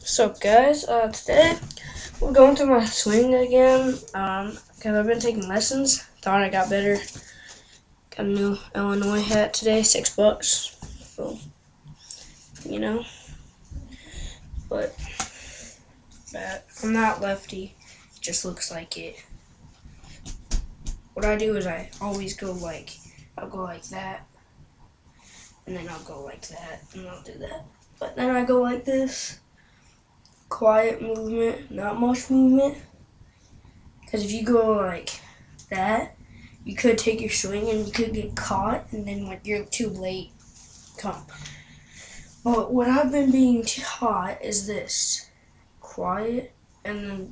So guys, today we're going through my swing again, because I've been taking lessons. Thought I got better. Got a new Illinois hat today, $6. So, but I'm not lefty. It just looks like it. What I do is I always go I'll go like that, and then I'll go like that, and I'll do that. But then I go like this. Quiet movement, not much movement. Because if you go like that, you could take your swing and you could get caught, and then when you're too late, come. But what I've been being taught is this: quiet, and then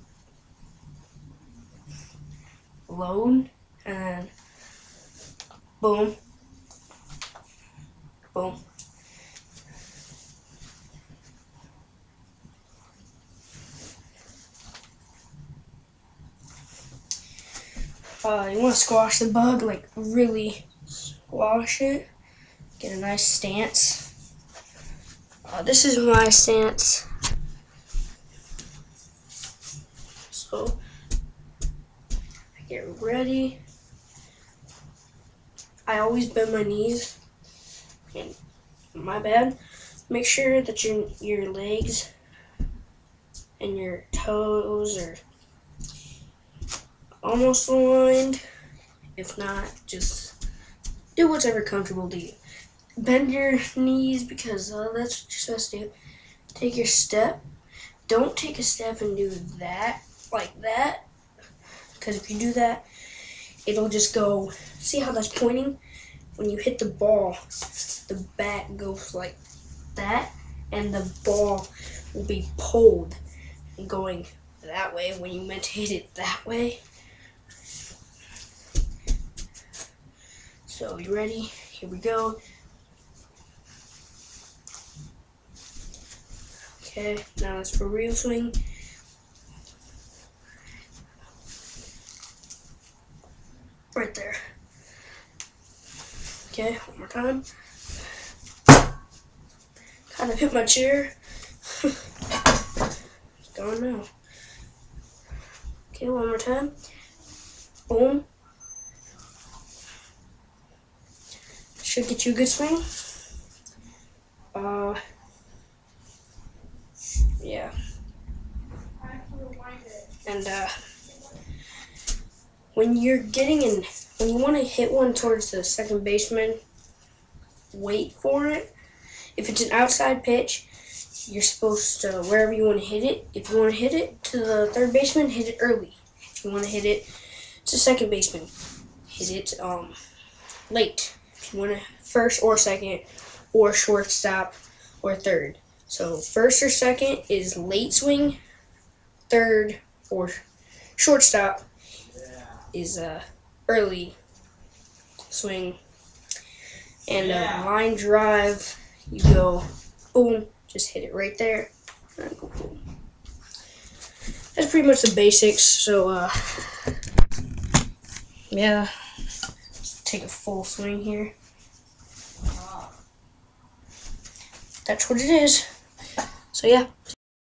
load, and then boom, boom. You want to squash the bug, like really squash it. Get a nice stance. This is my stance. So I get ready. I always bend my knees. And my bad. Make sure that your legs and your toes are almost aligned. If not, just do whatever comfortable to you. Bend your knees because that's what you're supposed to do. Take your step. Don't take a step and do that, like that. Because if you do that, it'll just go, see how that's pointing? When you hit the ball, the bat goes like that, and the ball will be pulled and going that way when you meant to hit it that way. So, you ready? Here we go. Okay, now it's for real swing. Right there. Okay, one more time. Kind of hit my chair. It's going now. Okay, one more time. Boom. Should get you a good swing. Yeah. And when you're getting in, when you want to hit one towards the second baseman, wait for it. If it's an outside pitch, you're supposed to, wherever you want to hit it, if you want to hit it to the third baseman, hit it early. If you want to hit it to second baseman, hit it late. If you want to first or second or shortstop or third. So first or second is late swing, third or shortstop is early swing. And line drive, you go boom, just hit it right there. And go boom. That's pretty much the basics. So yeah, let's take a full swing here. That's what it is. So yeah.